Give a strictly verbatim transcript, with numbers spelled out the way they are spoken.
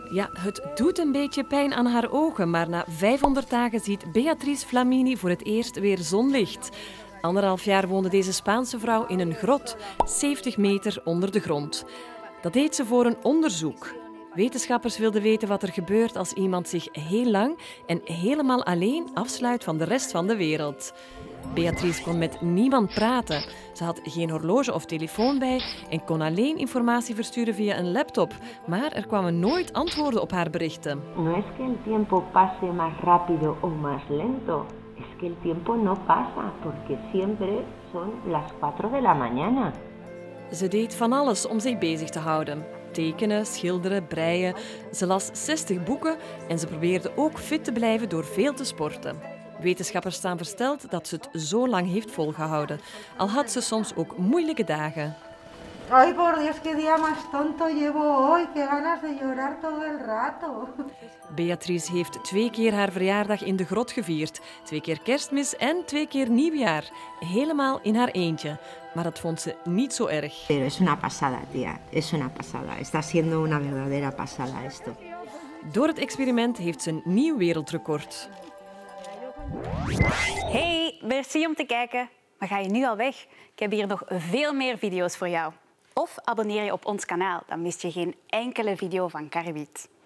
Ja, het doet een beetje pijn aan haar ogen, maar na vijfhonderd dagen ziet Beatrice Flamini voor het eerst weer zonlicht. Anderhalf jaar woonde deze Spaanse vrouw in een grot, zeventig meter onder de grond. Dat deed ze voor een onderzoek. Wetenschappers wilden weten wat er gebeurt als iemand zich heel lang en helemaal alleen afsluit van de rest van de wereld. Beatrice kon met niemand praten. Ze had geen horloge of telefoon bij en kon alleen informatie versturen via een laptop. Maar er kwamen nooit antwoorden op haar berichten. No es que el tiempo pase más rápido o más lento. Es que el tiempo no pasa, porque siempre son las cuatro de la mañana. Ze deed van alles om zich bezig te houden. Tekenen, schilderen, breien. Ze las zestig boeken en ze probeerde ook fit te blijven door veel te sporten. Wetenschappers staan versteld dat ze het zo lang heeft volgehouden. Al had ze soms ook moeilijke dagen. Ay, por Dios, qué día más tonto llevo hoy. Qué ganas de llorar todo el rato. Beatrice heeft twee keer haar verjaardag in de grot gevierd. Twee keer kerstmis en twee keer nieuwjaar. Helemaal in haar eentje. Maar dat vond ze niet zo erg. Pero es una pasada, tía. Es una pasada. Está siendo una verdadera pasada esto. Door het experiment heeft ze een nieuw wereldrecord. Hey, merci om te kijken. Maar ga je nu al weg? Ik heb hier nog veel meer video's voor jou. Of abonneer je op ons kanaal, dan mis je geen enkele video van Karibiet.